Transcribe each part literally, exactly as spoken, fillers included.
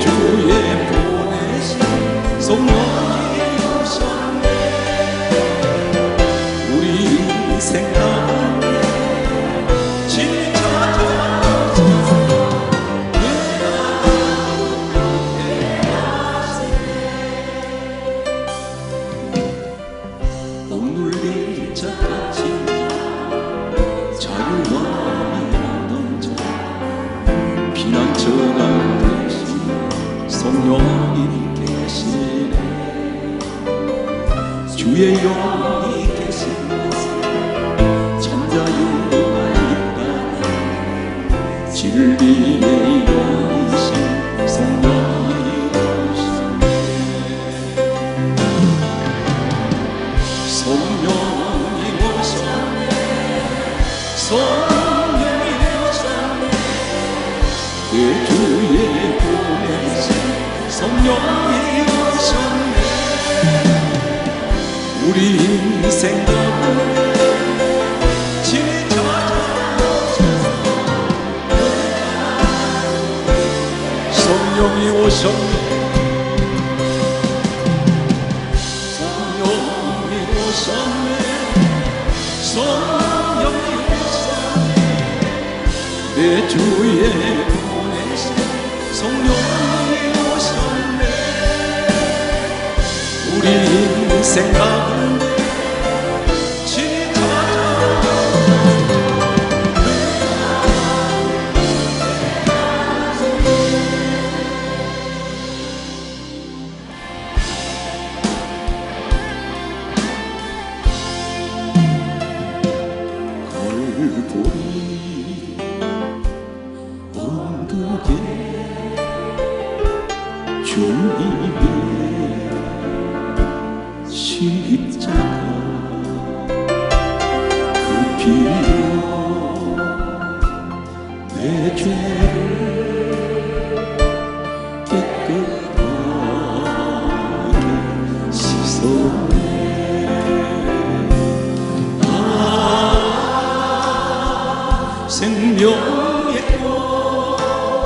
주에 보내신 성령이 오셨네. 우리 인생 가운데 진히 찾아오셔서 오늘 일자같이 자유와 미련던 자 피난처가 되신 성령이 계시네. 주의 영이 계신 곳에 참자유가 있다. 진리의 영이신 성령이 오시네. 성령이 오셨네. 성령이 오셨네. 내 주에 보내신 성령이 오셨네. 우리 인생 가운데 진히 찾아오셔서 성령이 오셨네. 성령이 오셨네. 성령이 오셨네. 내 주에 보내신 성령이 오셨네. 우리 인생 가운데 진히 골고리 언덕에 주님의 십자가 그 피로 내 죄를 깨끗하게 씻어내. 아, 생명의 꽃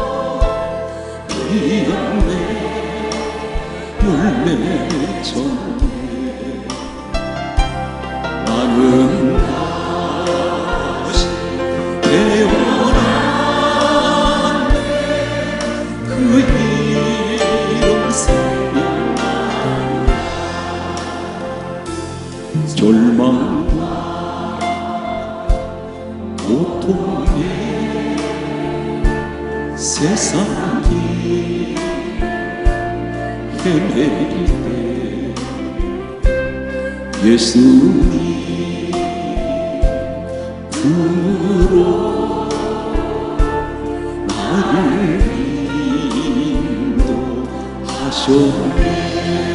피었네. 열매 맺었네. 나는 다시 태어났네. 그 이름 생명나무라. 절망과 고통의 세상이 헤매일 때 예수님 품으로 나를 인도하셨네.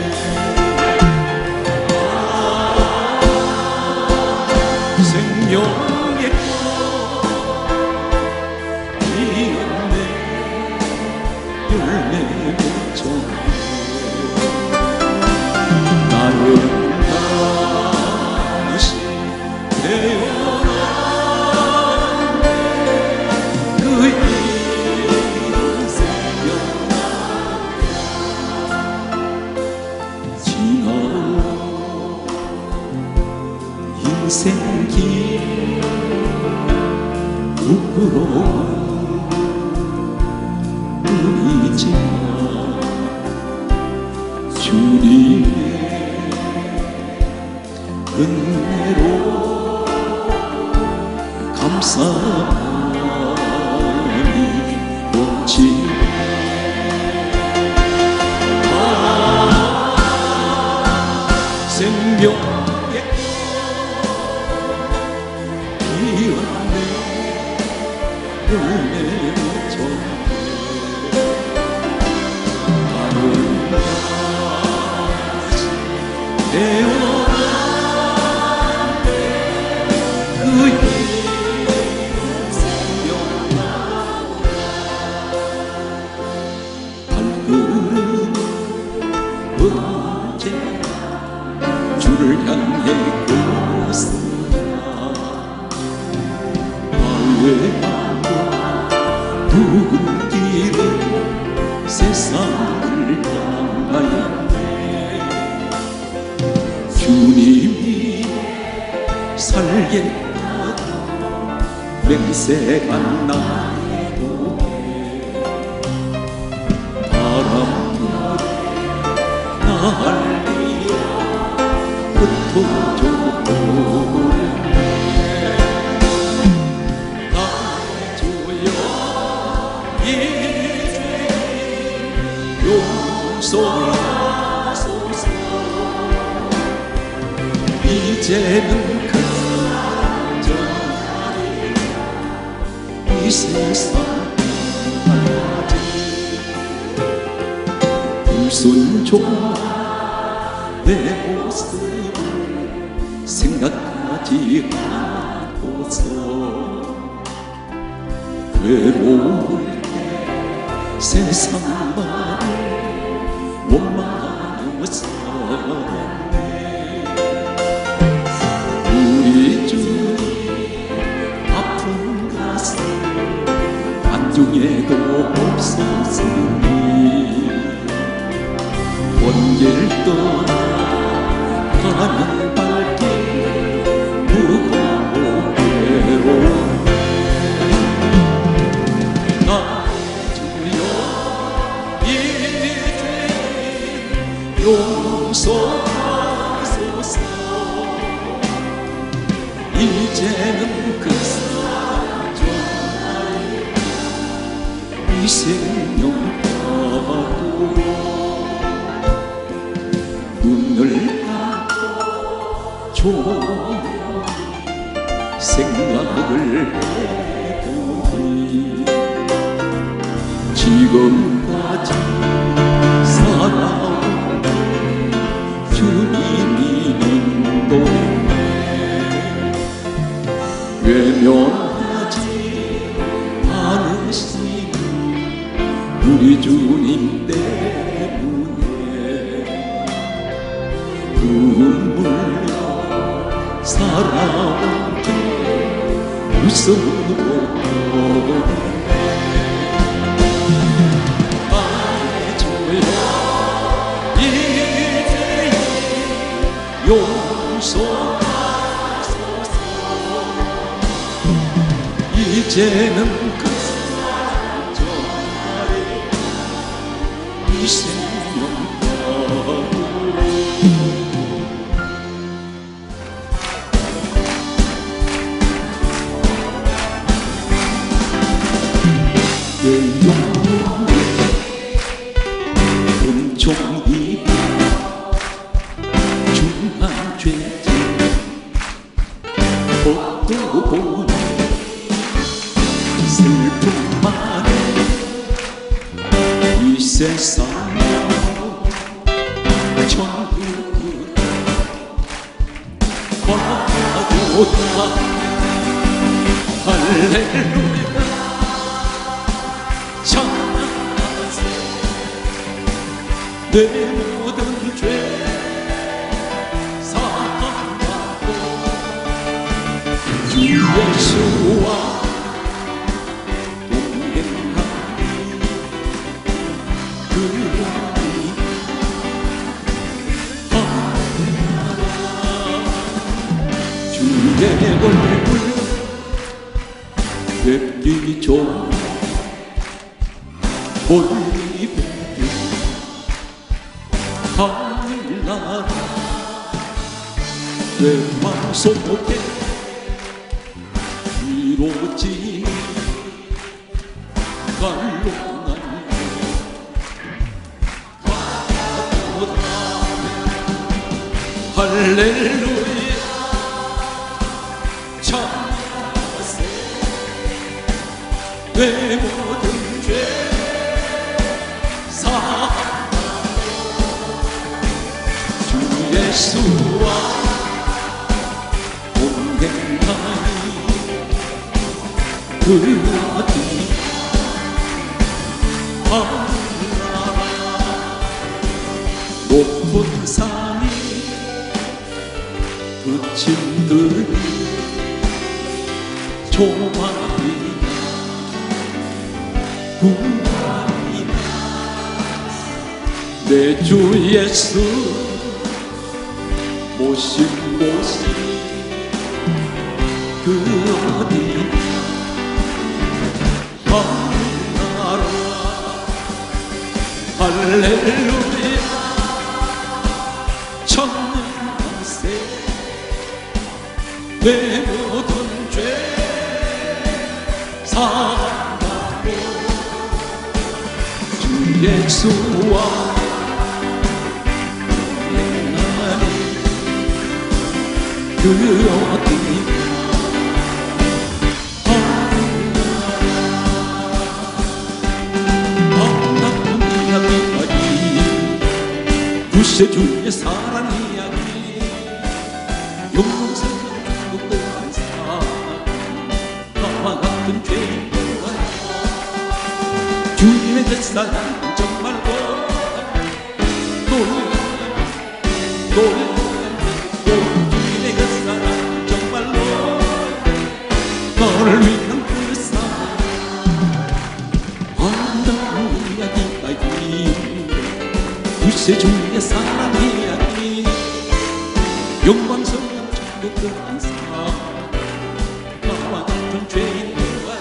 생명의 꽃 피었네. 열매 맺었네. 나는 다시 태어났네. 그 이름 생명나무라. 지나온 인생길 부끄러운 뿐이지만 주님의 은혜로 감사함이 넘치네. 아, 생명의 꽃 피었네. 열매 맺었네. 나는 다시 태어났네. 그 이름 생명나무라. 발걸음 언제나 주를 향해 걷으나 마음과 두근 길은 세상 살겠다고 맹세한 나의 고개 바람물에 날리려 흩어져 오르네 나의 주여 이제 용서하소서 이제는 그 사정하리 이 세상 가지 불순종한 내 모습을 생각하지 않고서 외로울 때 세상만을 원망하며 살았네 우리 주님 아픈 가슴 안중에도 없었으니 먼길 떠나 가는 발길 무거워 괴로웠네 나의 주여 이제 용서하소서 이제는 그 사랑 전하리 이 생명 가도 눈을 감고 조용히 생각을 해보니 지금까지 살아온 주님이 인도했네 외면하지 않으시니 우리 주님 때문에 눈물로 살아온 게 웃음으로 변했네 나의 주여 이제 용서하소서 이제는 그 사랑 전하리 이 생명 가도 내 영혼에 은총이 중한 죄지 복도 보니 슬픔만에 이 세상 천국은 과도다 할렐루야 찬양하세 내 모든 죄 사함받고 주 예수와 동행하니 그러니 하늘나라 주의 얼굴 뵙기 좋은 멀리 뵙기 하늘나라 내 마음속에 이루어지니 갈롱한 과도다 할렐루야 찬양하세 내 모든 죄 사함받고 주 예수와 동행하니 그 어디 하늘나라 높은 산이 그친 들이 조만이나 구원이나 내 주 예수 모신 곳이 그 어디 하늘나라 할렐루야 천년세 내 모든 죄 사하고 주 예수와 그 어디 아름다운 이야기까지 구세주의 사랑 이야기 영광스러운 중국도 한사 나와 같은 죄인과 주님의 그 사랑 정말로 놀라 놀라 너를 위한 그 사랑 아름다운 이야기까지 구세주의 사랑 이야기 영광스러운 천국들 한사 나와 같은 죄인과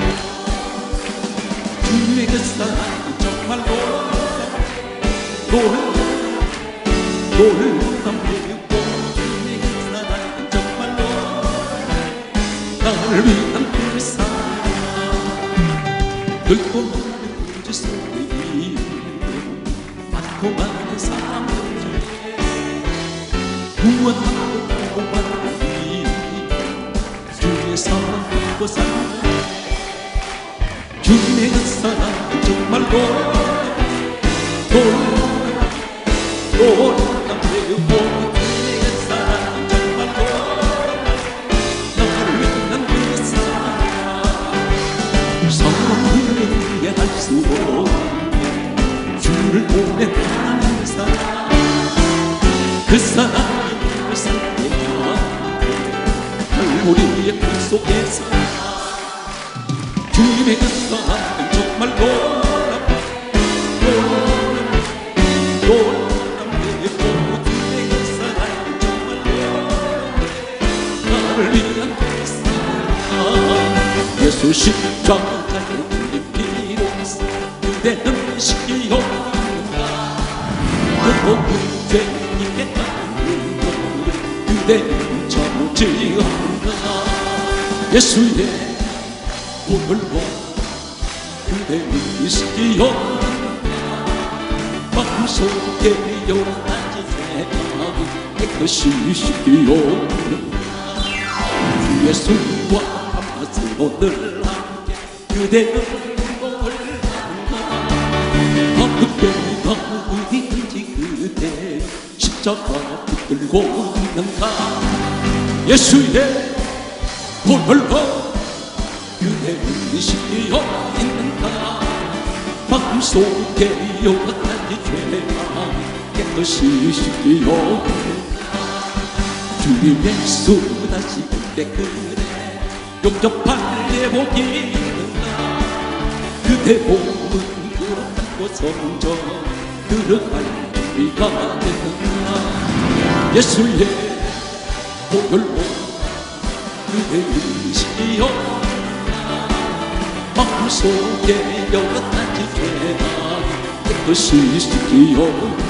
주님의 그 사랑 정말로 놀라 놀랍고 주님의 그 사랑 정말로 나를 위한 늙고 많은 우주 속에 많고 많은 사람들 중에 구원하고 구원하니 주의 사랑 받고 사랑 주님의 그 사랑 정말로 놀랍고 주님의 그 사랑 정말로 나를 위한 그 사랑 사랑을 이해할 수 없는 주를 보내 하나님의 사랑 그 사랑이 우리 삶에야 우리의 그 속에서 주님의 그 사랑은 정말 놀랍고 놀랍고 주님의 그 사랑은 정말로 나를 위한 그 사랑 예수 십자가에 흘린 피로 그대는 시기였는가 그 모든 죄인의 땅을 그대는 저지었는가 예수의 보혈로 그대는 시기였는가 마음속에 여러가지 죄악이 깨끗이 시기였는가 주 예수와 함께서 늘 함께 그대는 그때가 어디든지 그대 십자가 붙들고 있는가 예수의 보혈로 그대는 시기어 있는가 마음속에 여러가지 죄가 깨끗이 시기어 있는가 주님 예수 다시 그때 그대 용접할 예복이 있는가 그대 몸은 성전 들어갈 준비가 되는가 예수의 보혈로 그대를 시기어 마음속에 여러가지 죄가 깨끗이 시기어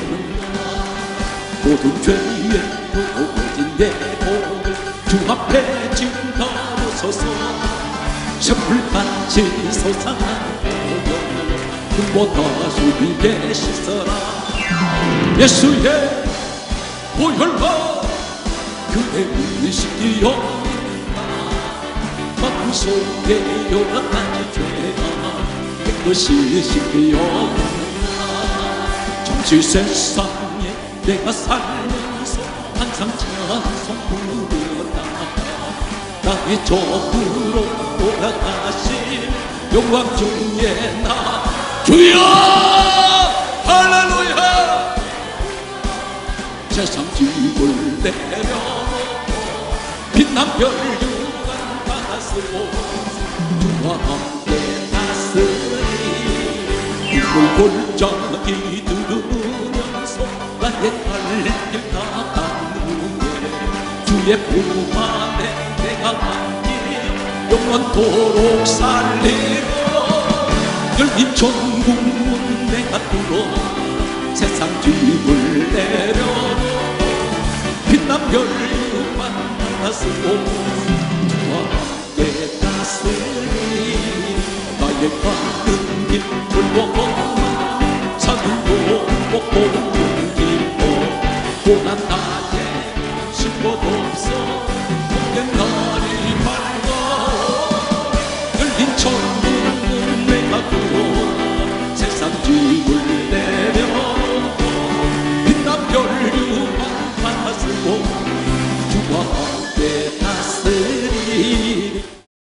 모든 죄에 부어진 내 몸을 주 앞에 증거로서서 샘물같이 솟아나는 그보다 주님께 씻어라 예수의 보혈로 그대를 시기어 마음속에 여러가지 죄가 깨끗이 시기어 정치 세상에 내가 살면서 항상 찬송 부르다 나의 저으로 돌아가신 영광 중에 나 주여 할렐루야 세상 짐을 내려놓고 빛난 별 유관 받았으고 주와 함께 다스리 눈물 골짜기 들으면서 나의 갈 길 나가는 주의 품 안에 내가 맡기려 영원토록 살리고 열린 천국 문 내가 뚫어 세상 짐을 내려도 빛난 별유만 받았으고 주와 함께 다스리 나의 가는 길 불법만 사들고 먹고 고난 나의 쉴곳 없어 복된 날이 밝아 열린 천국 내가 뚫어 세상 짐을 내려 빛난 별유만 받았고 주와 함께 다스리리.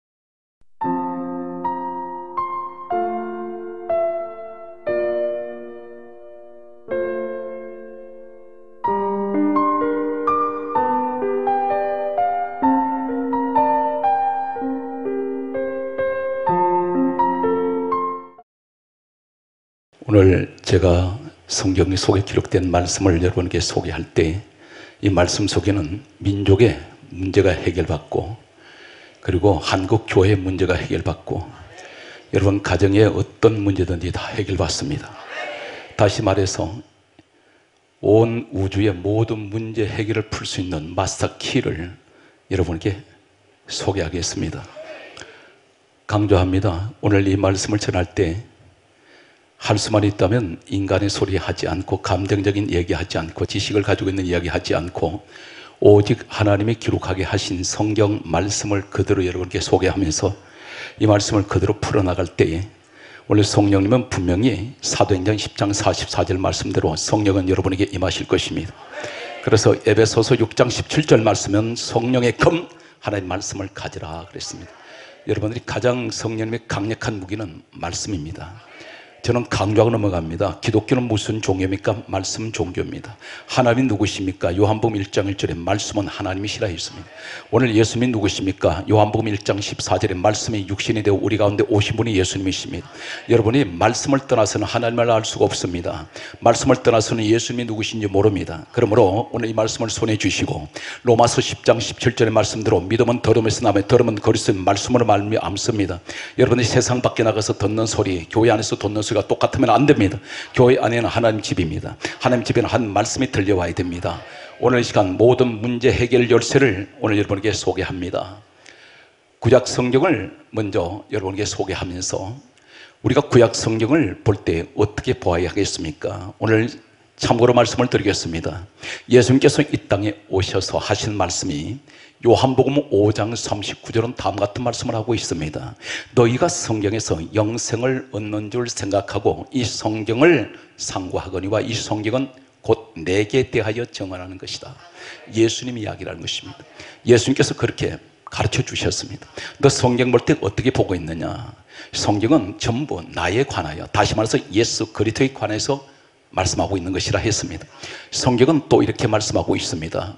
오늘 제가 성경 속에 기록된 말씀을 여러분께 소개할 때 이 말씀 속에는 민족의 문제가 해결받고 그리고 한국 교회의 문제가 해결받고 여러분 가정의 어떤 문제든지 다 해결받습니다. 다시 말해서 온 우주의 모든 문제 해결을 풀 수 있는 마스터 키를 여러분께 소개하겠습니다. 강조합니다. 오늘 이 말씀을 전할 때 할 수만 있다면 인간의 소리 하지 않고 감정적인 얘기하지 않고 지식을 가지고 있는 이야기 하지 않고 오직 하나님이 기록하게 하신 성경 말씀을 그대로 여러분께 소개하면서 이 말씀을 그대로 풀어나갈 때에 오늘 성령님은 분명히 사도행전 십 장 사십사 절 말씀대로 성령은 여러분에게 임하실 것입니다. 그래서 에베소서 육 장 십칠 절 말씀은 성령의 검 하나님의 말씀을 가지라 그랬습니다. 여러분들이 가장 성령님의 강력한 무기는 말씀입니다. 저는 강조하고 넘어갑니다. 기독교는 무슨 종교입니까? 말씀 종교입니다. 하나님이 누구십니까? 요한복음 일 장 일 절에 말씀은 하나님이시라 했습니다. 오늘 예수님이 누구십니까? 요한복음 일 장 십사 절에 말씀이 육신이 되어 우리 가운데 오신 분이 예수님이십니다. 여러분이 말씀을 떠나서는 하나님을 알 수가 없습니다. 말씀을 떠나서는 예수님이 누구신지 모릅니다. 그러므로 오늘 이 말씀을 손에 쥐시고 로마서 십 장 십칠 절의 말씀대로 믿음은 들음에서 나며 들음은 거리서 말씀으로 말미암습니다. 여러분이 세상 밖에 나가서 듣는 소리, 교회 안에서 듣는 소리 가 똑같으면 안 됩니다. 교회 안에는 하나님 집입니다. 하나님 집에는 한 말씀이 들려와야 됩니다. 오늘 이 시간 모든 문제 해결 열쇠를 오늘 여러분에게 소개합니다. 구약 성경을 먼저 여러분에게 소개하면서 우리가 구약 성경을 볼 때 어떻게 보아야 하겠습니까? 오늘 참고로 말씀을 드리겠습니다. 예수님께서 이 땅에 오셔서 하신 말씀이 요한복음 오 장 삼십구 절은 다음 같은 말씀을 하고 있습니다. 너희가 성경에서 영생을 얻는 줄 생각하고 이 성경을 상고하거니와 이 성경은 곧 내게 대하여 정언하는 것이다. 예수님이 이야기를 하는 것입니다. 예수님께서 그렇게 가르쳐 주셨습니다. 너 성경 볼 때 어떻게 보고 있느냐? 성경은 전부 나에 관하여, 다시 말해서 예수 그리스도에 관해서 말씀하고 있는 것이라 했습니다. 성경은 또 이렇게 말씀하고 있습니다.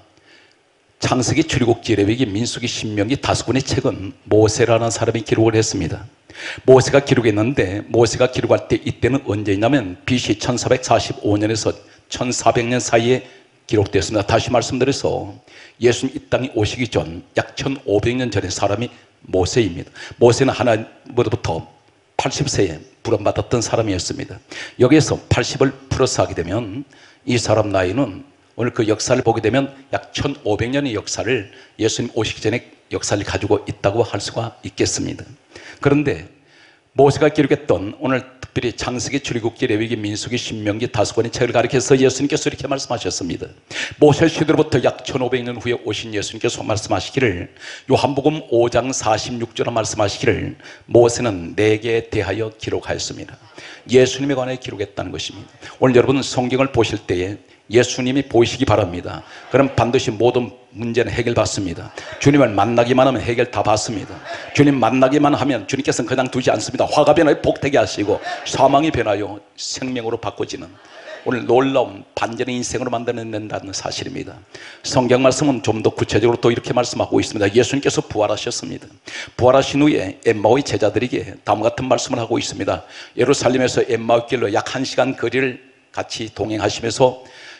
창세기, 출애굽기, 레위기, 민수기, 신명기 다섯 권의 책은 모세라는 사람이 기록을 했습니다. 모세가 기록했는데 모세가 기록할 때 이때는 언제냐면 비씨 천사백사십오 년에서 천사백 년 사이에 기록되었습니다. 다시 말씀드려서 예수님 이 땅에 오시기 전 약 천오백 년 전의 사람이 모세입니다. 모세는 하나님으로부터 팔십 세에 부름받았던 사람이었습니다. 여기에서 팔십을 플러스 하게 되면 이 사람 나이는 오늘 그 역사를 보게 되면 약 천오백 년의 역사를 예수님 오시기 전에 역사를 가지고 있다고 할 수가 있겠습니다. 그런데 모세가 기록했던 오늘 특별히 창세기, 출애굽기, 레위기, 민수기, 신명기 다섯 권의 책을 가리켜서 예수님께서 이렇게 말씀하셨습니다. 모세 시대로부터 약 천오백 년 후에 오신 예수님께서 말씀하시기를 요한복음 오 장 사십육 절에 말씀하시기를 모세는 내게 대하여 기록하였습니다. 예수님에 관해 기록했다는 것입니다. 오늘 여러분 성경을 보실 때에 예수님이 보이시기 바랍니다. 그럼 반드시 모든 문제는 해결받습니다. 주님을 만나기만 하면 해결 다 받습니다. 주님 만나기만 하면 주님께서는 그냥 두지 않습니다. 화가 변하여 복되게 하시고 사망이 변하여 생명으로 바꿔지는 오늘 놀라운 반전의 인생으로 만들어낸다는 사실입니다. 성경 말씀은 좀 더 구체적으로 또 이렇게 말씀하고 있습니다. 예수님께서 부활하셨습니다. 부활하신 후에 엠마오의 제자들에게 다음 같은 말씀을 하고 있습니다. 예루살렘에서 엠마오 길로 약 한 시간 거리를 같이 동행하시면서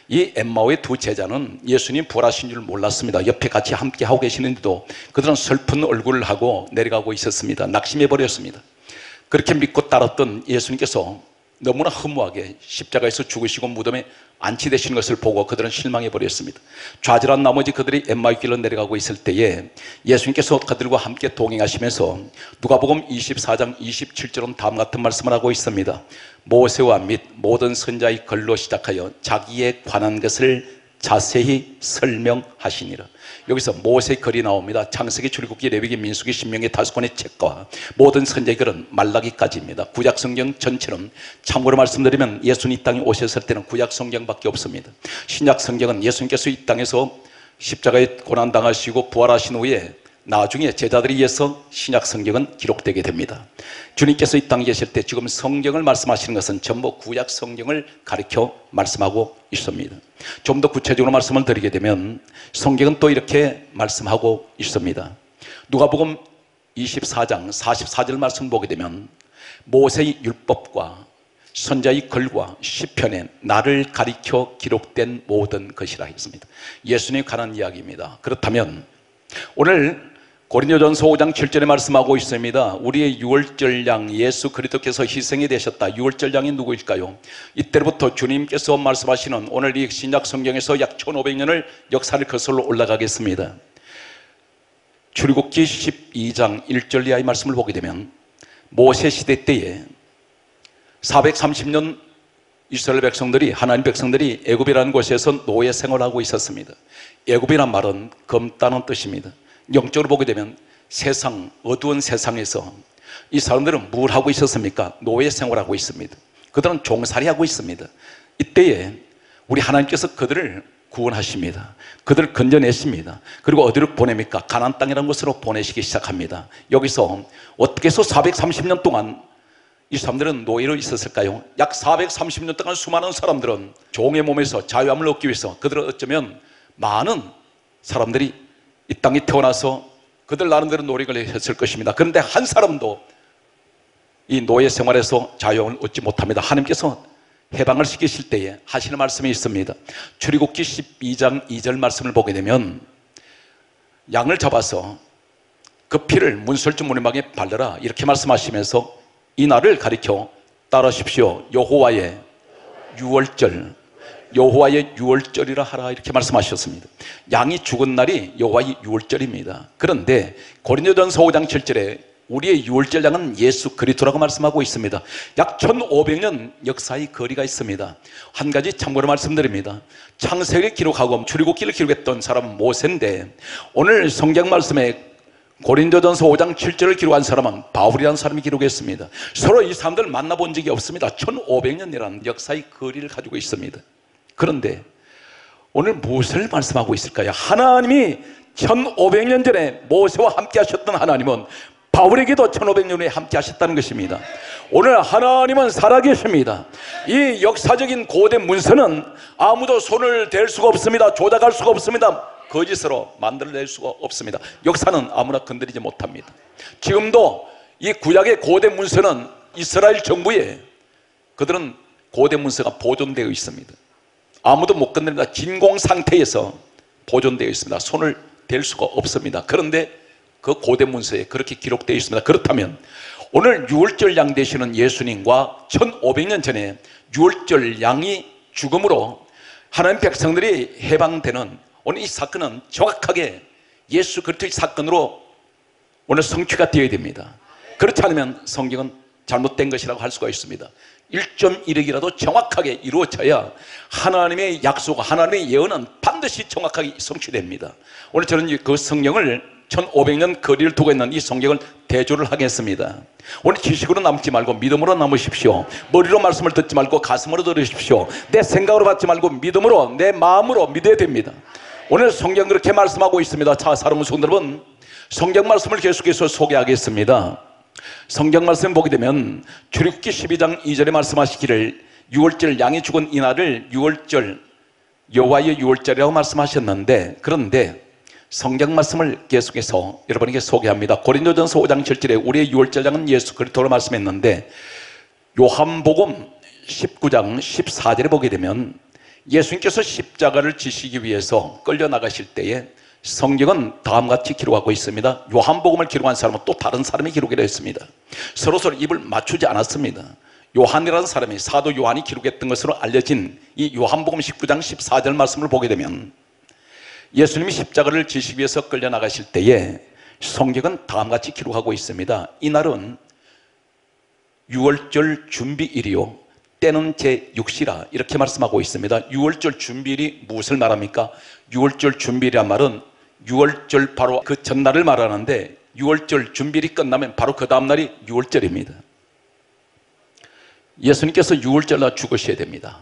이 엠마오의 두 제자는 예수님 부활하신 줄 몰랐습니다. 옆에 같이 함께 하고 계시는데도 그들은 슬픈 얼굴을 하고 내려가고 있었습니다. 낙심해 버렸습니다. 그렇게 믿고 따랐던 예수님께서 너무나 허무하게 십자가에서 죽으시고 무덤에 안치되시는 것을 보고 그들은 실망해 버렸습니다. 좌절한 나머지 그들이 엠마오 길로 내려가고 있을 때에 예수님께서 그들과 함께 동행하시면서 누가복음 이십사 장 이십칠 절은 다음 같은 말씀을 하고 있습니다. 모세와 및 모든 선자의 글로 시작하여 자기에 관한 것을 자세히 설명하시니라. 여기서 모세의 글이 나옵니다. 창세기, 출애굽기, 레위기, 민수기, 신명기 다섯 권의 책과 모든 선지의 글은 말라기까지입니다. 구약 성경 전체는 참고로 말씀드리면 예수님 이 땅에 오셨을 때는 구약 성경밖에 없습니다. 신약 성경은 예수님께서 이 땅에서 십자가에 고난 당하시고 부활하신 후에 나중에 제자들에 의해서 신약 성경은 기록되게 됩니다. 주님께서 이 땅에 계실 때 지금 성경을 말씀하시는 것은 전부 구약 성경을 가리켜 말씀하고 있습니다. 좀 더 구체적으로 말씀을 드리게 되면 성경은 또 이렇게 말씀하고 있습니다. 누가복음 이십사 장 사십사 절 말씀 보게 되면 모세의 율법과 선자의 글과 시편에 나를 가리켜 기록된 모든 것이라 했습니다. 예수님에 관한 이야기입니다. 그렇다면 오늘 고린도전서 오 장 칠 절에 말씀하고 있습니다. 우리의 유월절 양 예수 그리스도께서 희생이 되셨다. 유월절 양이 누구일까요? 이때부터 주님께서 말씀하시는 오늘 이 신약 성경에서 약 천오백 년을 역사를 거슬러 올라가겠습니다. 출애굽기 십이 장 일 절 이하의 말씀을 보게 되면 모세 시대 때에 사백삼십 년 이스라엘 백성들이 하나님 백성들이 애굽이라는 곳에서 노예 생활하고 있었습니다. 애굽이란 말은 검다는 뜻입니다. 영적으로 보게 되면 세상, 어두운 세상에서 이 사람들은 뭘 하고 있었습니까? 노예 생활하고 있습니다. 그들은 종살이 하고 있습니다. 이때에 우리 하나님께서 그들을 구원하십니다. 그들을 건져내십니다. 그리고 어디로 보냅니까? 가나안 땅이라는 곳으로 보내시기 시작합니다. 여기서 어떻게 해서 사백삼십 년 동안 이 사람들은 노예로 있었을까요? 약 사백삼십 년 동안 수많은 사람들은 종의 몸에서 자유함을 얻기 위해서 그들은 어쩌면 많은 사람들이 이 땅에 태어나서 그들 나름대로 노력을 했을 것입니다. 그런데 한 사람도 이 노예 생활에서 자유함을 얻지 못합니다. 하나님께서 해방을 시키실 때에 하시는 말씀이 있습니다. 출애굽기 십이 장 이 절 말씀을 보게 되면 양을 잡아서 그 피를 문설주 문에막에 발라라 이렇게 말씀하시면서 이 날을 가리켜 따르십시오. 여호와의 유월절, 여호와의 유월절이라 하라 이렇게 말씀하셨습니다. 양이 죽은 날이 여호와의 유월절입니다. 그런데 고린도전서 오 장 칠 절에 우리의 유월절 양은 예수 그리스도라고 말씀하고 있습니다. 약 천오백 년 역사의 거리가 있습니다. 한 가지 참고로 말씀드립니다. 창세기를 기록하고 출애굽기를 기록했던 사람은 모세인데 오늘 성경 말씀에 고린도전서 오 장 칠 절을 기록한 사람은 바울이라는 사람이 기록했습니다. 서로 이 사람들을 만나본 적이 없습니다. 천오백 년이라는 역사의 거리를 가지고 있습니다. 그런데 오늘 무엇을 말씀하고 있을까요? 하나님이 천오백 년 전에 모세와 함께 하셨던 하나님은 바울에게도 천오백 년 후에 함께 하셨다는 것입니다. 오늘 하나님은 살아계십니다. 이 역사적인 고대 문서는 아무도 손을 댈 수가 없습니다. 조작할 수가 없습니다. 거짓으로 만들어낼 수가 없습니다. 역사는 아무나 건드리지 못합니다. 지금도 이 구약의 고대 문서는 이스라엘 정부에 그들은 고대 문서가 보존되어 있습니다. 아무도 못 건드립니다. 진공 상태에서 보존되어 있습니다. 손을 댈 수가 없습니다. 그런데 그 고대 문서에 그렇게 기록되어 있습니다. 그렇다면 오늘 유월절 양 되시는 예수님과 천오백 년 전에 유월절 양이 죽음으로 하나님 백성들이 해방되는 오늘 이 사건은 정확하게 예수 그리스도의 사건으로 오늘 성취가 되어야 됩니다. 그렇지 않으면 성경은 잘못된 것이라고 할 수가 있습니다. 일 점 일 억이라도 정확하게 이루어져야 하나님의 약속, 하나님의 예언은 반드시 정확하게 성취됩니다. 오늘 저는 그 성경을 천오백 년 거리를 두고 있는 이 성경을 대조를 하겠습니다. 오늘 지식으로 남지 말고 믿음으로 남으십시오. 머리로 말씀을 듣지 말고 가슴으로 들으십시오. 내 생각으로 받지 말고 믿음으로, 내 마음으로 믿어야 됩니다. 오늘 성경 그렇게 말씀하고 있습니다. 자, 사랑하는 성도 여러분, 성경 말씀을 계속해서 소개하겠습니다. 성경 말씀 보게 되면 출애굽기 십이 장 이 절에 말씀하시기를 유월절 양이 죽은 이날을 유월절, 여호와의 유월절이라고 말씀하셨는데, 그런데 성경 말씀을 계속해서 여러분에게 소개합니다. 고린도전서 오 장 칠 절에 우리의 유월절 양은 예수 그리스도로 말씀했는데, 요한복음 십구 장 십사 절에 보게 되면 예수님께서 십자가를 지시기 위해서 끌려나가실 때에 성경은 다음과 같이 기록하고 있습니다. 요한복음을 기록한 사람은 또 다른 사람이 기록을 했습니다. 서로서로 입을 맞추지 않았습니다. 요한이라는 사람이 사도 요한이 기록했던 것으로 알려진 이 요한복음 십구 장 십사 절 말씀을 보게 되면 예수님이 십자가를 지시기 위해서 끌려나가실 때에 성경은 다음과 같이 기록하고 있습니다. 이날은 유월절 준비일이요 때는 제육 시라 이렇게 말씀하고 있습니다. 유월절 준비일이 무엇을 말합니까? 유월절 준비일이란 말은 유월절 바로 그 전날을 말하는데 유월절 준비일이 끝나면 바로 그 다음날이 유월절입니다. 예수님께서 유월절날 죽으셔야 됩니다.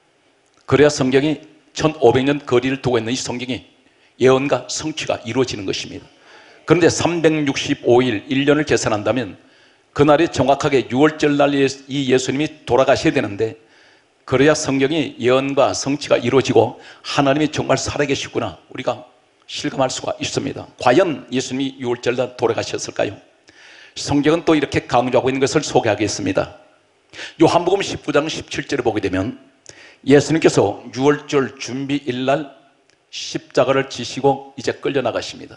그래야 성경이 천오백 년 거리를 두고 있는 이 성경이 예언과 성취가 이루어지는 것입니다. 그런데 삼백육십오 일, 일 년을 계산한다면 그날이 정확하게 유월절날 이 예수님이 돌아가셔야 되는데 그래야 성경이 예언과 성취가 이루어지고 하나님이 정말 살아계시구나 우리가 실감할 수가 있습니다. 과연 예수님이 유월절날 돌아가셨을까요? 성경은 또 이렇게 강조하고 있는 것을 소개하겠습니다. 요한복음 십구 장 십칠 절을 보게 되면 예수님께서 유월절 준비일날 십자가를 지시고 이제 끌려나가십니다.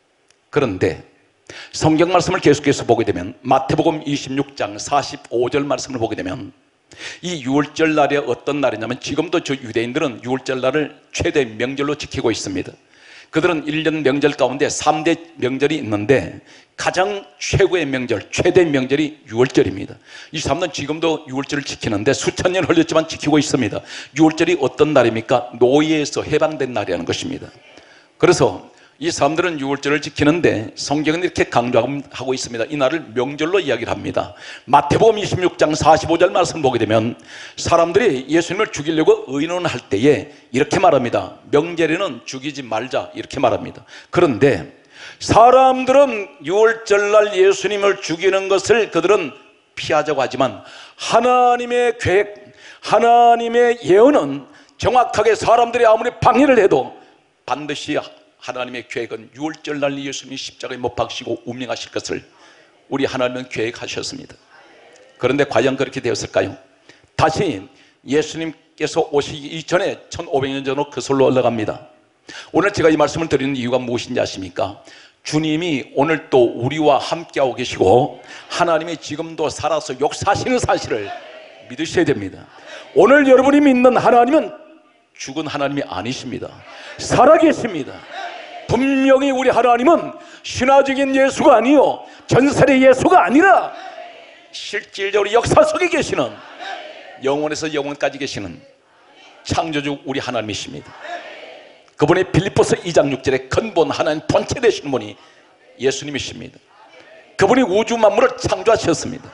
그런데 성경 말씀을 계속해서 보게 되면 마태복음 이십육 장 사십오 절 말씀을 보게 되면 이 유월절 날이 어떤 날이냐면 지금도 저 유대인들은 유월절 날을 최대 명절로 지키고 있습니다. 그들은 일 년 명절 가운데 삼 대 명절이 있는데 가장 최고의 명절, 최대 명절이 유월절입니다. 이 사람들은 지금도 유월절을 지키는데 수천 년 흘렸지만 지키고 있습니다. 유월절이 어떤 날입니까? 노예에서 해방된 날이라는 것입니다. 그래서 이 사람들은 유월절을 지키는데 성경은 이렇게 강조하고 있습니다. 이 날을 명절로 이야기를 합니다. 마태복음 이십육 장 사십오 절 말씀 보게 되면 사람들이 예수님을 죽이려고 의논할 때에 이렇게 말합니다. 명절에는 죽이지 말자 이렇게 말합니다. 그런데 사람들은 유월절날 예수님을 죽이는 것을 그들은 피하자고 하지만 하나님의 계획, 하나님의 예언은 정확하게 사람들이 아무리 방해를 해도 반드시 하나님의 계획은 유월절날 예수님이 십자가에 못 박히시고 운명하실 것을 우리 하나님은 계획하셨습니다. 그런데 과연 그렇게 되었을까요? 다시 예수님께서 오시기 이전에 천오백 년 전으로 거슬러 올라갑니다. 오늘 제가 이 말씀을 드리는 이유가 무엇인지 아십니까? 주님이 오늘 또 우리와 함께하고 계시고 하나님이 지금도 살아서 역사하시는 사실을 믿으셔야 됩니다. 오늘 여러분이 믿는 하나님은 죽은 하나님이 아니십니다. 살아계십니다. 분명히 우리 하나님은 신화적인 예수가 아니요 전설의 예수가 아니라 실질적으로 역사 속에 계시는 영원에서 영원까지 계시는 창조주 우리 하나님이십니다. 그분이 빌립보서 이 장 육 절에 근본 하나님 본체 되시는 분이 예수님이십니다. 그분이 우주 만물을 창조하셨습니다.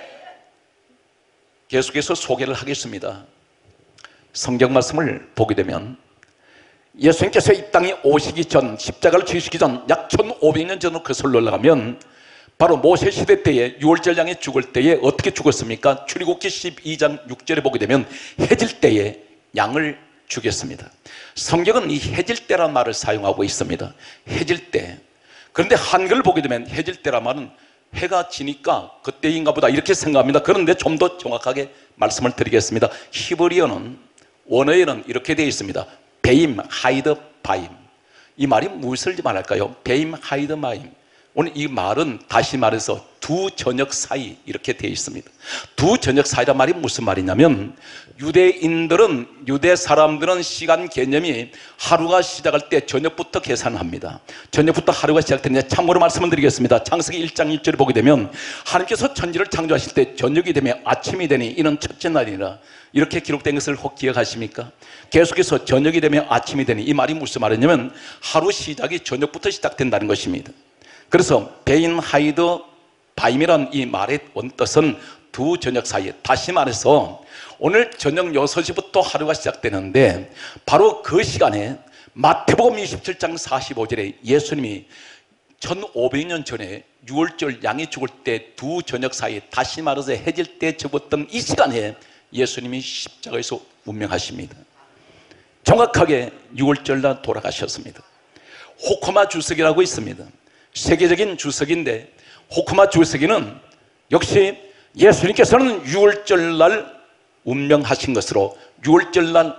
계속해서 소개를 하겠습니다. 성경 말씀을 보게 되면 예수님께서 이 땅에 오시기 전, 십자가를 지시기 전 약 천오백 년 전으로 거슬러 올라가면 바로 모세 시대 때에 유월절 양이 죽을 때에 어떻게 죽었습니까? 출애굽기 십이 장 육 절에 보게 되면 해질 때에 양을 죽였습니다. 성경은 이 해질 때라는 말을 사용하고 있습니다. 해질 때. 그런데 한글을 보게 되면 해질 때란 말은 해가 지니까 그때인가 보다 이렇게 생각합니다. 그런데 좀 더 정확하게 말씀을 드리겠습니다. 히브리어는 원어에는 이렇게 되어 있습니다. 베임, 하이드, 바임. 이 말이 무엇을 말할까요? 베임, 하이드, 바임. 오늘 이 말은 다시 말해서 두 저녁 사이 이렇게 되어 있습니다. 두 저녁 사이란 말이 무슨 말이냐면 유대인들은 유대 사람들은 시간 개념이 하루가 시작할 때 저녁부터 계산합니다. 저녁부터 하루가 시작되는데 참고로 말씀을 드리겠습니다. 창세기 일 장 일 절을 보게 되면 하나님께서 천지를 창조하실 때 저녁이 되면 아침이 되니 이는 첫째 날이라 이렇게 기록된 것을 혹 기억하십니까? 계속해서 저녁이 되면 아침이 되니 이 말이 무슨 말이냐면 하루 시작이 저녁부터 시작된다는 것입니다. 그래서 베인 하이드 바임이라는 이 말의 원뜻은 두 저녁 사이에, 다시 말해서 오늘 저녁 여섯 시부터 하루가 시작되는데 바로 그 시간에 마태복음 이십칠 장 사십오 절에 예수님이 천오백 년 전에 유월절 양이 죽을 때 두 저녁 사이에, 다시 말해서 해질 때 접었던 이 시간에 예수님이 십자가에서 운명하십니다. 정확하게 유월절날 돌아가셨습니다. 호코마 주석이라고 있습니다. 세계적인 주석인데 호코마 주석이는 역시 예수님께서는 유월절날 운명하신 것으로 유월절날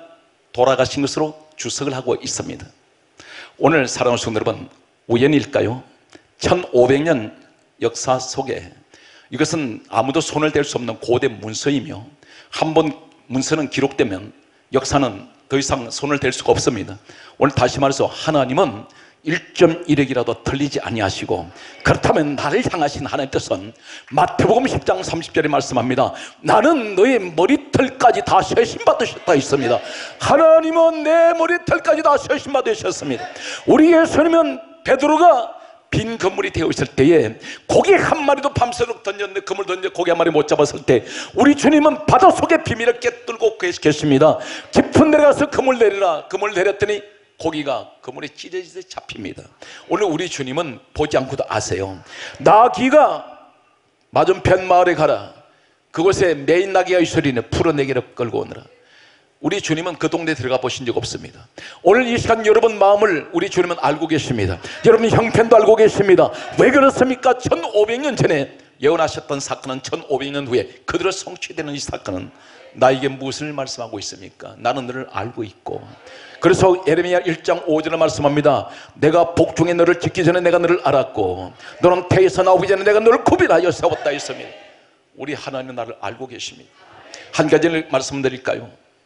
돌아가신 것으로 주석을 하고 있습니다. 오늘 사랑하는 성도 여러분, 우연일까요? 천오백 년 역사 속에 이것은 아무도 손을 댈 수 없는 고대 문서이며 한 번 문서는 기록되면 역사는 더 이상 손을 댈 수가 없습니다. 오늘 다시 말해서 하나님은 일 점 일 핵이라도 틀리지 아니하시고, 그렇다면 나를 향하신 하나님의 뜻은 마태복음 십 장 삼십 절에 말씀합니다. 나는 너의 머리털까지 다 쇄신받으셨다 있습니다. 하나님은 내 머리털까지 다 쇄신받으셨습니다. 우리 예수님은 베드로가 빈 그물이 되어 있을 때에 고기 한 마리도 밤새도록 던졌는데 그물 던져 고기 한 마리 못 잡았을 때 우리 주님은 바닷속의 비밀을 깨뚫고 계십니다. 깊은 데 가서 그물 내리라. 그물 내렸더니 고기가 그물에 찢어지듯 잡힙니다. 오늘 우리 주님은 보지 않고도 아세요. 나귀가 맞은편 마을에 가라. 그곳에 메인 나귀가 있으리니 풀어내기를 끌고 오너라. 우리 주님은 그 동네에 들어가 보신 적 없습니다. 오늘 이 시간 여러분 마음을 우리 주님은 알고 계십니다. 여러분 형편도 알고 계십니다. 왜 그렇습니까? 천오백 년 전에 예언하셨던 사건은 천오백 년 후에 그대로 성취되는 이 사건은 나에게 무엇을 말씀하고 있습니까? 나는 너를 알고 있고. 그래서 예레미야 일 장 오 절에 말씀합니다. 내가 복중에 너를 짓기 전에 내가 너를 알았고 너는 태에서 나오기 전에 내가 너를 구별하여 세웠다 했습니다. 우리 하나님은 나를 알고 계십니다. 한 가지를 말씀드릴까요?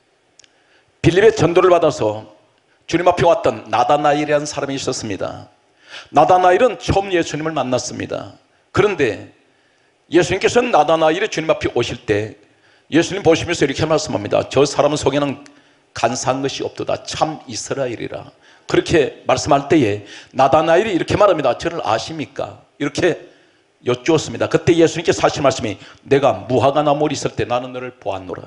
빌립의 전도를 받아서 주님 앞에 왔던 나다나엘이라는 사람이 있었습니다. 나다나엘은 처음 예수님을 만났습니다. 그런데 예수님께서는 나다나엘이 주님 앞에 오실 때 예수님 보시면서 이렇게 말씀합니다. 저 사람 속에는 간사한 것이 없도다. 참 이스라엘이라. 그렇게 말씀할 때에 나다나엘이 이렇게 말합니다. 저를 아십니까? 이렇게 여쭈었습니다. 그때 예수님께서 하신 말씀이 내가 무화과 나무에 있을 때 나는 너를 보았노라.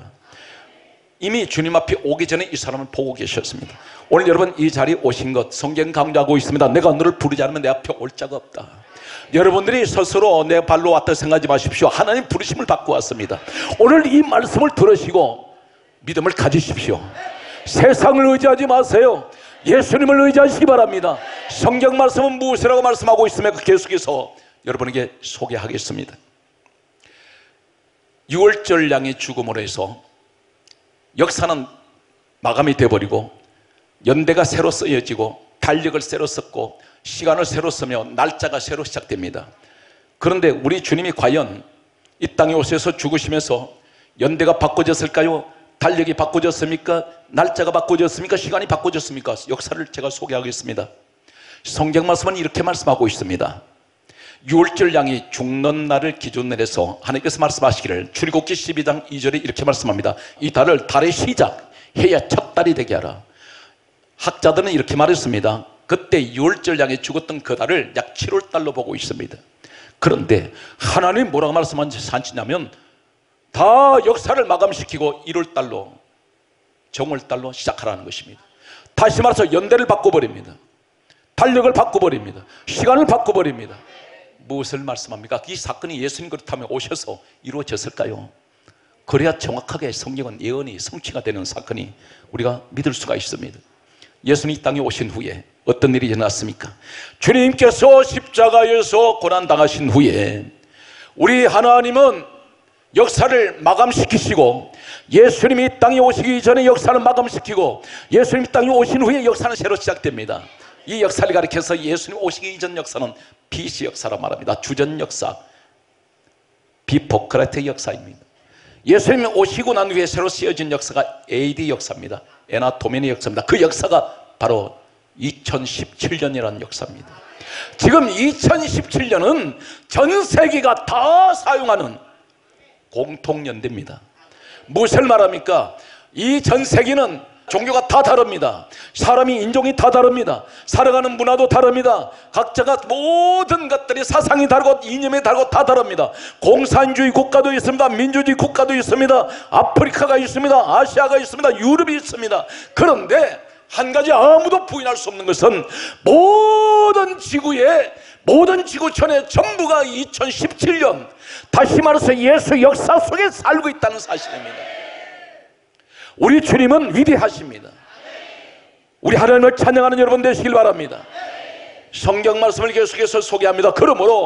이미 주님 앞에 오기 전에 이 사람을 보고 계셨습니다. 오늘 여러분 이 자리에 오신 것 성경 강조하고 있습니다. 내가 너를 부르지 않으면 내 앞에 올 자가 없다. 여러분들이 스스로 내 발로 왔다 생각하지 마십시오. 하나님 부르심을 받고 왔습니다. 오늘 이 말씀을 들으시고 믿음을 가지십시오. 세상을 의지하지 마세요. 예수님을 의지하시기 바랍니다. 성경 말씀은 무엇이라고 말씀하고 있으며 계속해서 여러분에게 소개하겠습니다. 유월절 양의 죽음으로 해서 역사는 마감이 되어버리고 연대가 새로 쓰여지고 달력을 새로 썼고 시간을 새로 쓰며 날짜가 새로 시작됩니다. 그런데 우리 주님이 과연 이 땅에 오셔서 죽으시면서 연대가 바꿔졌을까요? 달력이 바꿔졌습니까? 날짜가 바꿔졌습니까? 시간이 바꿔졌습니까? 역사를 제가 소개하겠습니다. 성경 말씀은 이렇게 말씀하고 있습니다. 유월절 양이 죽는 날을 기준으로 해서 하나님께서 말씀하시기를 출애굽기 십이 장 이 절에 이렇게 말씀합니다. 이 달을 달의 시작, 해야 첫 달이 되게 하라. 학자들은 이렇게 말했습니다. 그때 유월절 양이 죽었던 그 달을 약 칠월 달로 보고 있습니다. 그런데 하나님 뭐라고 말씀하시냐면 다 역사를 마감시키고 일월 달로 정월 달로 시작하라는 것입니다. 다시 말해서 연대를 바꿔버립니다. 달력을 바꿔버립니다. 시간을 바꿔버립니다. 무엇을 말씀합니까? 이 사건이 예수님 그렇다면 오셔서 이루어졌을까요? 그래야 정확하게 성경은 예언이 성취가 되는 사건이 우리가 믿을 수가 있습니다. 예수님 이 땅에 오신 후에 어떤 일이 일어났습니까? 주님께서 십자가에서 고난당하신 후에 우리 하나님은 역사를 마감시키시고 예수님이 이 땅에 오시기 전에 역사를 마감시키고 예수님이 이 땅에 오신 후에 역사는 새로 시작됩니다. 이 역사를 가리켜서 예수님 오시기 이전 역사는 비씨 역사라고 말합니다. 주전 역사, 비포크라테 역사입니다. 예수님이 오시고 난 후에 새로 쓰여진 역사가 에이디 역사입니다. 에나토미의 역사입니다. 그 역사가 바로 이천십칠 년이라는 역사입니다. 지금 이천십칠 년은 전 세계가 다 사용하는 공통연대입니다. 무엇을 말합니까? 이 전 세계는 종교가 다 다릅니다. 사람이 인종이 다 다릅니다. 살아가는 문화도 다릅니다. 각자가 모든 것들이 사상이 다르고 이념이 다르고 다 다릅니다. 공산주의 국가도 있습니다. 민주주의 국가도 있습니다. 아프리카가 있습니다. 아시아가 있습니다. 유럽이 있습니다. 그런데 한 가지 아무도 부인할 수 없는 것은 모든 지구에 모든 지구촌에 전부가 이천십칠 년 다시 말해서 예수 역사 속에 살고 있다는 사실입니다. 우리 주님은 위대하십니다. 우리 하나님을 찬양하는 여러분 되시길 바랍니다. 성경 말씀을 계속해서 소개합니다. 그러므로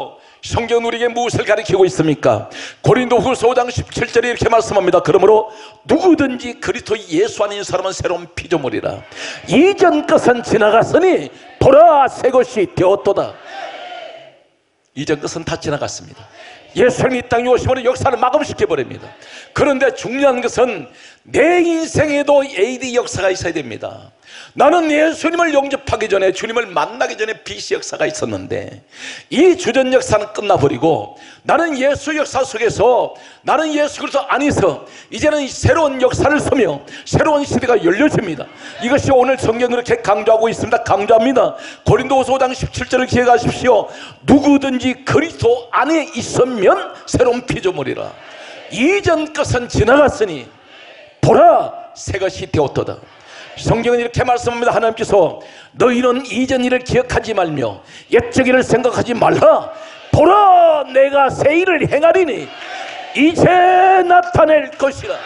성경은 우리에게 무엇을 가르치고 있습니까? 고린도후서 오 장 십칠 절에 이렇게 말씀합니다. 그러므로 누구든지 그리스도 예수 아닌 사람은 새로운 피조물이라. 이전 것은 지나갔으니 보라 새 것이 되었도다. 이전 것은 다 지나갔습니다. 예수님이 이 땅에 오시면 역사를 마감시켜버립니다. 그런데 중요한 것은 내 인생에도 에이디 역사가 있어야 됩니다. 나는 예수님을 영접하기 전에, 주님을 만나기 전에 비씨 역사가 있었는데 이 주전 역사는 끝나버리고 나는 예수 역사 속에서, 나는 예수 그리스도 안에서 이제는 새로운 역사를 서며 새로운 시대가 열려집니다. 이것이 오늘 성경이 그렇게 강조하고 있습니다. 강조합니다. 고린도후서 오 장 십칠 절을 기억하십시오. 누구든지 그리스도 안에 있으면 새로운 피조물이라. 이전 것은 지나갔으니 보라 새 것이 되었도다. 성경은 이렇게 말씀합니다. 하나님께서 너희는 이전 일을 기억하지 말며 옛적 일을 생각하지 말라. 보라 내가 새 일을 행하리니 이제 나타낼 것이라.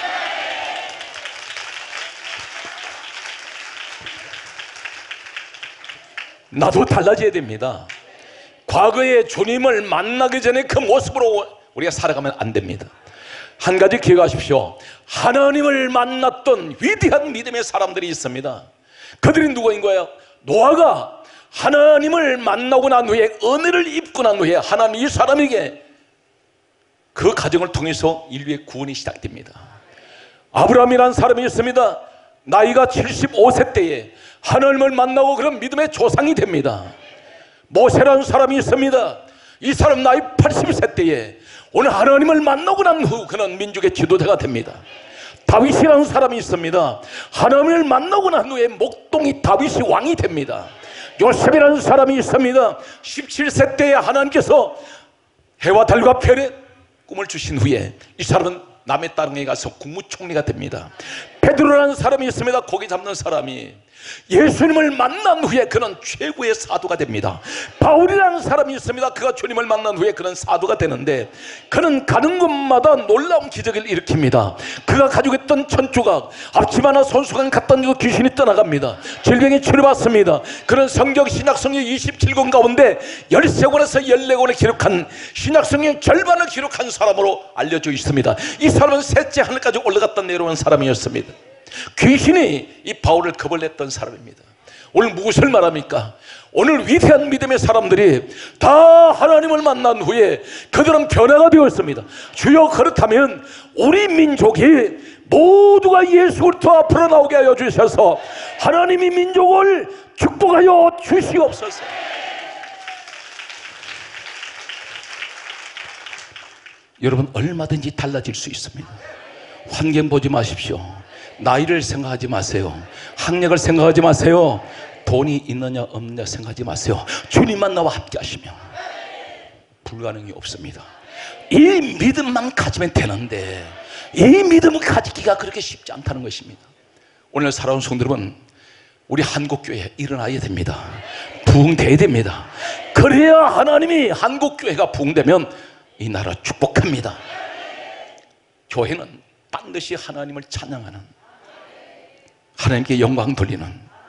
나도 달라져야 됩니다. 과거에 주님을 만나기 전에 그 모습으로 우리가 살아가면 안 됩니다. 한 가지 기억하십시오. 하나님을 만났던 위대한 믿음의 사람들이 있습니다. 그들이 누구인 거예요? 노아가 하나님을 만나고 난 후에, 은혜를 입고 난 후에 하나님 이 사람에게 그 과정을 통해서 인류의 구원이 시작됩니다. 아브라함이라는 사람이 있습니다. 나이가 칠십오 세 때에 하나님을 만나고 그런 믿음의 조상이 됩니다. 모세라는 사람이 있습니다. 이 사람 나이 팔십 세 때에 오늘 하나님을 만나고 난 후 그는 민족의 지도자가 됩니다. 다윗이라는 사람이 있습니다. 하나님을 만나고 난 후에 목동이 다윗이 왕이 됩니다. 요셉이라는 사람이 있습니다. 십칠 세 때에 하나님께서 해와 달과 별의 꿈을 주신 후에 이 사람은 남의 땅에 가서 국무총리가 됩니다. 베드로라는 사람이 있습니다. 고기 잡는 사람이 예수님을 만난 후에 그는 최고의 사도가 됩니다. 바울이라는 사람이 있습니다. 그가 주님을 만난 후에 그는 사도가 되는데 그는 가는 곳마다 놀라운 기적을 일으킵니다. 그가 가지고 있던 천조각, 앞치마나 손수건 갖다 주고 귀신이 떠나갑니다. 질병이 치료받습니다. 그는 성경 신약성경 이십칠 권 가운데 십삼 권에서 십사 권을 기록한 신약성경 절반을 기록한 사람으로 알려져 있습니다. 이 사람은 셋째 하늘까지 올라갔다 내려온 사람이었습니다. 귀신이 이 바울을 겁을 냈던 사람입니다. 오늘 무엇을 말합니까? 오늘 위대한 믿음의 사람들이 다 하나님을 만난 후에 그들은 변화가 되었습니다. 주여, 그렇다면 우리 민족이 모두가 예수 그리스도 앞으로 나오게 하여 주셔서 하나님이 민족을 축복하여 주시옵소서. 여러분, 얼마든지 달라질 수 있습니다. 환경 보지 마십시오. 나이를 생각하지 마세요. 학력을 생각하지 마세요. 돈이 있느냐 없느냐 생각하지 마세요. 주님만 나와 함께 하시면 불가능이 없습니다. 이 믿음만 가지면 되는데 이 믿음을 가지기가 그렇게 쉽지 않다는 것입니다. 오늘 살아온 성도 여러분, 우리 한국교회 일어나야 됩니다. 부흥돼야 됩니다. 그래야 하나님이 한국교회가 부흥되면 이 나라 축복합니다. 교회는 반드시 하나님을 찬양하는, 하나님께 영광 돌리는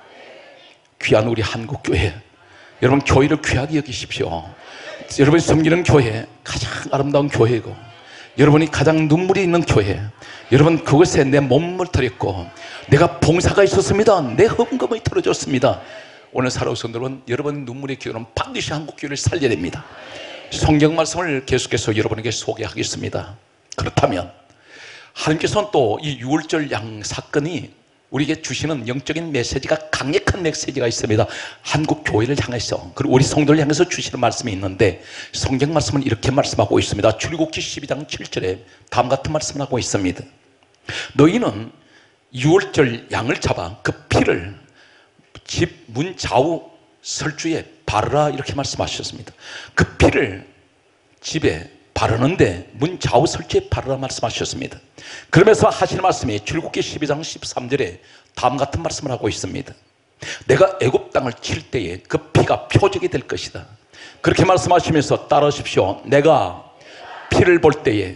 귀한 우리 한국교회, 여러분 교회를 귀하게 여기십시오. 여러분이 섬기는 교회 가장 아름다운 교회이고 여러분이 가장 눈물이 있는 교회, 여러분 그것에 내 몸을 드렸고 내가 봉사가 있었습니다. 내 헌금을 들어줬습니다. 오늘 살아오신 여러분, 여러분 눈물의 교회는 반드시 한국교회를 살려야 됩니다. 성경 말씀을 계속해서 여러분에게 소개하겠습니다. 그렇다면 하나님께서는 또 이 유월절 양 사건이 우리에게 주시는 영적인 메시지가, 강력한 메시지가 있습니다. 한국 교회를 향해서, 그리고 우리 성도를 향해서 주시는 말씀이 있는데 성경 말씀은 이렇게 말씀하고 있습니다. 출애굽기 십이 장 칠 절에 다음 같은 말씀을 하고 있습니다. 너희는 유월절 양을 잡아 그 피를 집 문 좌우 설주에 바르라, 이렇게 말씀하셨습니다. 그 피를 집에 바르는데 문 좌우 설주에 바르라 말씀하셨습니다. 그러면서 하시는 말씀이 출애굽기 십이 장 십삼 절에 다음 같은 말씀을 하고 있습니다. 내가 애굽 땅을 칠 때에 그 피가 표적이 될 것이다. 그렇게 말씀하시면서 따라하십시오. 내가 피를 볼 때에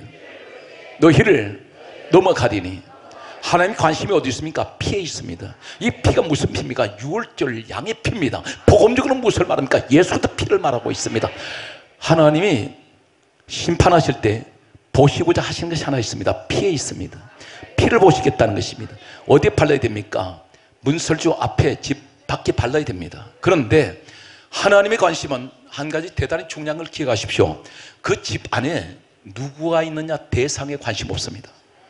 너희를 넘어가리니. 하나님 관심이 어디 있습니까? 피에 있습니다. 이 피가 무슨 피입니까? 유월절 양의 피입니다. 복음적으로는 무엇을 말합니까? 예수의 피를 말하고 있습니다. 하나님이 심판하실 때 보시고자 하시는 것이 하나 있습니다. 피에 있습니다. 피를 보시겠다는 것입니다. 어디에 발라야 됩니까? 문설주 앞에 집 밖에 발라야 됩니다. 그런데 하나님의 관심은 한 가지 대단히 중요한 걸 기억하십시오. 그 집 안에 누구가 있느냐 대상에 관심 없습니다.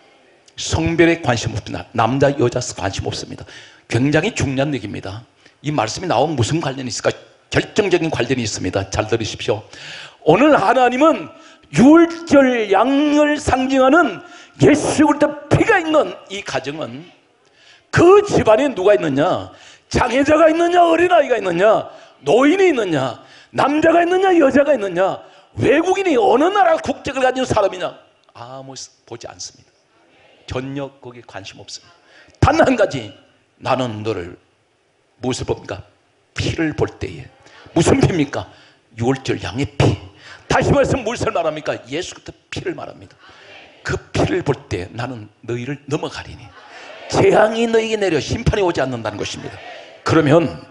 성별에 관심 없습니다. 남자 여자 관심 없습니다. 굉장히 중요한 얘기입니다. 이 말씀이 나오면 무슨 관련이 있을까? 결정적인 관련이 있습니다. 잘 들으십시오. 오늘 하나님은 유월절 양을 상징하는 예수 그리스도의 피가 있는 이 가정은 그 집안에 누가 있느냐? 장애자가 있느냐? 어린아이가 있느냐? 노인이 있느냐? 남자가 있느냐? 여자가 있느냐? 외국인이 어느 나라 국적을 가진 사람이냐? 아무 보지 않습니다. 전혀 거기에 관심 없습니다. 단 한 가지, 나는 너를 무엇을 봅니까? 피를 볼 때에. 무슨 피입니까? 유월절 양의 피. 다시 말해서 무엇을 말합니까? 예수 그리스도의 피를 말합니다. 그 피를 볼 때 나는 너희를 넘어가리니 재앙이 너희에게 내려 심판이 오지 않는다는 것입니다. 그러면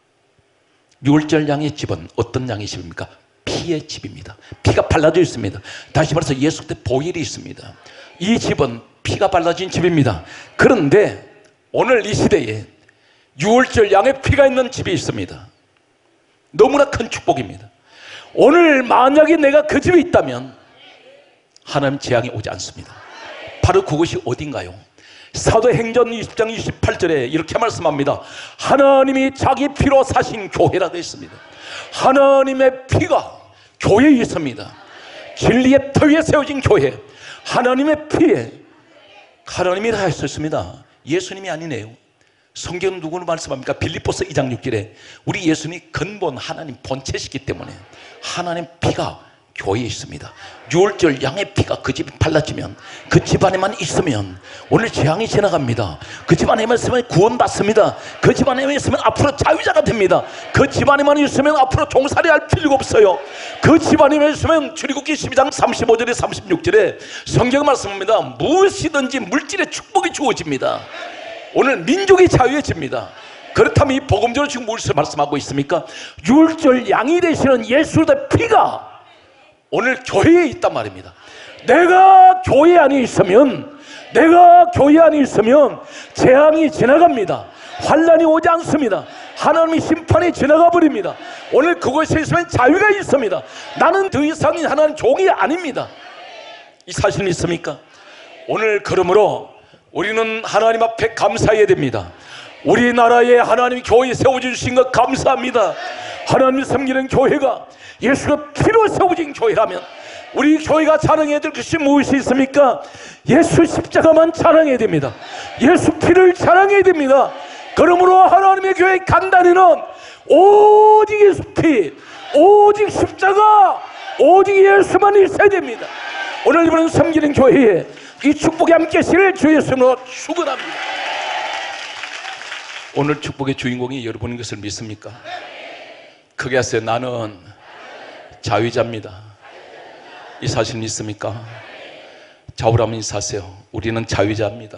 유월절 양의 집은 어떤 양의 집입니까? 피의 집입니다. 피가 발라져 있습니다. 다시 말해서 예수 그리스도의 보혈이 있습니다. 이 집은 피가 발라진 집입니다. 그런데 오늘 이 시대에 유월절 양의 피가 있는 집이 있습니다. 너무나 큰 축복입니다. 오늘 만약에 내가 그 집에 있다면 하나님 재앙이 오지 않습니다. 바로 그것이 어딘가요? 사도행전 이십 장 이십팔 절에 이렇게 말씀합니다. 하나님이 자기 피로 사신 교회라 되어 있습니다. 하나님의 피가 교회에 있습니다. 진리의 터 위에 세워진 교회, 하나님의 피에 하나님이 다 하셨습니다. 예수님이 아니네요. 성경은 누구를 말씀합니까? 빌립보서 이 장 육 절에 우리 예수님이 근본 하나님 본체시기 때문에 하나님 피가 교회에 있습니다. 유월절 양의 피가 그 집에 발라지면, 그 집안에만 있으면 오늘 재앙이 지나갑니다. 그 집안에만 있으면 구원받습니다. 그 집안에만 있으면 앞으로 자유자가 됩니다. 그 집안에만 있으면 앞으로 종살이 할 필요가 없어요. 그 집안에만 있으면 출애굽기 십이 장 삼십오 절에 삼십육 절에 성경 말씀합니다. 무엇이든지 물질의 축복이 주어집니다. 오늘 민족이 자유해집니다. 그렇다면 이 복음적으로 지금 무엇을 말씀하고 있습니까? 유월절 양이 되시는 예수의 피가 오늘 교회에 있단 말입니다. 내가 교회 안에 있으면, 내가 교회 안에 있으면 재앙이 지나갑니다. 환난이 오지 않습니다. 하나님의 심판이 지나가 버립니다. 오늘 그곳에 있으면 자유가 있습니다. 나는 더 이상 하나님 종이 아닙니다. 이 사실 믿습니까? 오늘 그러므로 우리는 하나님 앞에 감사해야 됩니다. 우리나라에 하나님이 교회 세워주신 것 감사합니다. 하나님이 섬기는 교회가 예수가 피로 세워진 교회라면 우리 교회가 자랑해야 될 것이 무엇이 있습니까? 예수 십자가만 자랑해야 됩니다. 예수 피를 자랑해야 됩니다. 그러므로 하나님의 교회 간단히는 오직 예수 피, 오직 십자가, 오직 예수만 있어야 됩니다. 오늘 이번에 섬기는 교회에 이 축복이 함께 하시기를 주 예수님으로 축원합니다. 오늘 축복의 주인공이 여러분인 것을 믿습니까? 크게 하세요. 나는 자유자입니다. 이 사실 믿습니까? 좌우라면 인사하세요. 우리는 자유자입니다.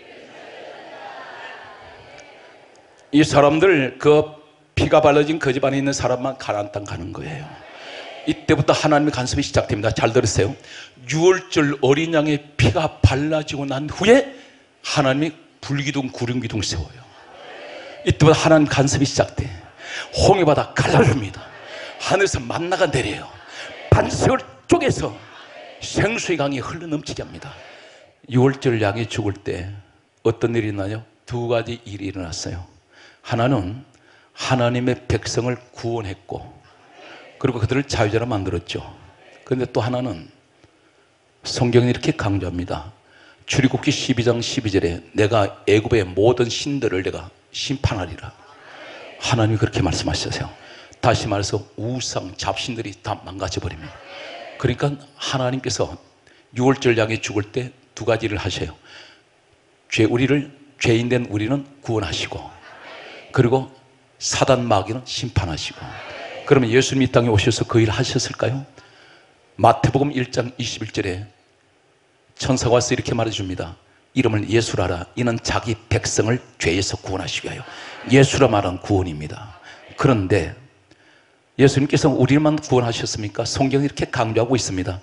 이 사람들, 그 피가 발라진 그 집안에 있는 사람만 가나안 땅 가는 거예요. 이때부터 하나님의 간섭이 시작됩니다. 잘 들으세요. 유월절 어린 양의 피가 발라지고 난 후에 하나님이 불기둥 구름기둥 세워요. 이때부터 하나님 간섭이 시작돼. 홍해바다 갈라줍니다. 하늘에서 만나가 내려요. 반석을 쪼개서 생수의 강이 흘러넘치게 합니다. 유월절 양이 죽을 때 어떤 일이 있나요? 두 가지 일이 일어났어요. 하나는 하나님의 백성을 구원했고, 그리고 그들을 자유자로 만들었죠. 그런데 또 하나는 성경이 이렇게 강조합니다. 출애굽기 십이 장 십이 절에 내가 애굽의 모든 신들을 내가 심판하리라. 하나님이 그렇게 말씀하셨어요. 다시 말해서 우상 잡신들이 다 망가져버립니다. 그러니까 하나님께서 유월절 양이 죽을 때 두 가지를 하셔요. 죄, 우리를, 죄인된 우리는 구원하시고, 그리고 사단 마귀는 심판하시고. 그러면 예수님이 이 땅에 오셔서 그 일을 하셨을까요? 마태복음 일 장 이십일 절에 천사가 와서 이렇게 말해줍니다. 이름을 예수라라. 이는 자기 백성을 죄에서 구원하시기 위하여. 예수라 말은 구원입니다. 그런데 예수님께서 우리만 구원하셨습니까? 성경이 이렇게 강조하고 있습니다.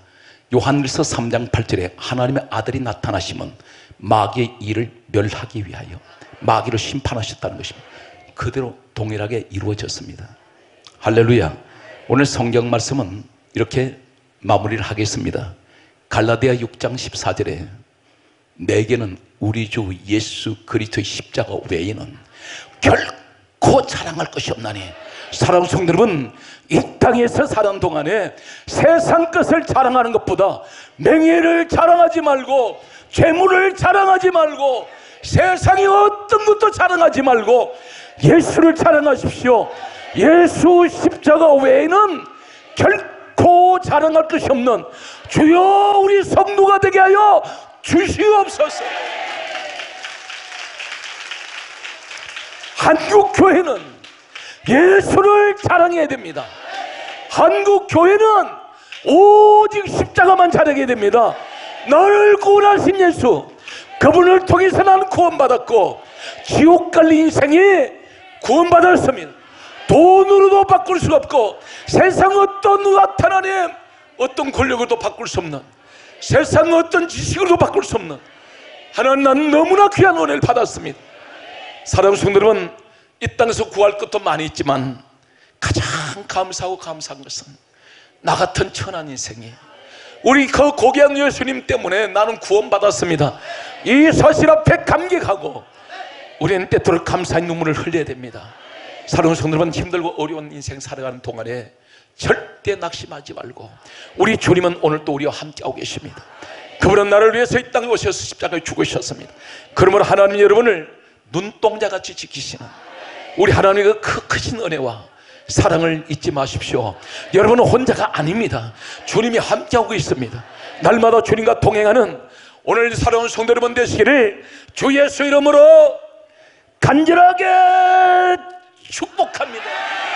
요한일서 삼 장 팔 절에 하나님의 아들이 나타나시면 마귀의 일을 멸하기 위하여 마귀를 심판하셨다는 것입니다. 그대로 동일하게 이루어졌습니다. 할렐루야. 오늘 성경 말씀은 이렇게 마무리를 하겠습니다. 갈라디아 육 장 십사 절에 내게는 우리 주 예수 그리스도의 십자가 외에는 결코 자랑할 것이 없나니. 사랑하는 성도 여러분, 이 땅에서 사는 동안에 세상 것을 자랑하는 것보다 명예를 자랑하지 말고 재물을 자랑하지 말고 세상의 어떤 것도 자랑하지 말고 예수를 자랑하십시오. 예수 십자가 외에는 결코 자랑할 것이 없는 주여 우리 성도가 되게 하여 주시옵소서. 한국 교회는 예수를 자랑해야 됩니다. 한국 교회는 오직 십자가만 자랑해야 됩니다. 나를 구원하신 예수, 그분을 통해서 나는 구원받았고 지옥 갈 인생에 구원받았습니다. 돈으로도 바꿀 수 없고 세상 어떤 나타나는 어떤 권력으로도 바꿀 수 없는, 세상 어떤 지식으로도 바꿀 수 없는 하나님, 나는 너무나 귀한 은혜를 받았습니다. 사랑하는 성도 여러분, 이 땅에서 구할 것도 많이 있지만 가장 감사하고 감사한 것은 나 같은 천한 인생이 우리 그 고귀한 예수님 때문에 나는 구원받았습니다. 이 사실 앞에 감격하고 우리는 때때로 감사의 눈물을 흘려야 됩니다. 사랑하는 성도 여러분, 힘들고 어려운 인생 살아가는 동안에 절대 낙심하지 말고 우리 주님은 오늘 또 우리와 함께하고 계십니다. 그분은 나를 위해서 이 땅에 오셔서 십자가에 죽으셨습니다. 그러므로 하나님 여러분을 눈동자같이 지키시는 우리 하나님의 그 크신 은혜와 사랑을 잊지 마십시오. 여러분은 혼자가 아닙니다. 주님이 함께하고 있습니다. 날마다 주님과 동행하는 오늘 사랑하는 성도 여러분 되시기를 주 예수 이름으로 간절하게 축복합니다.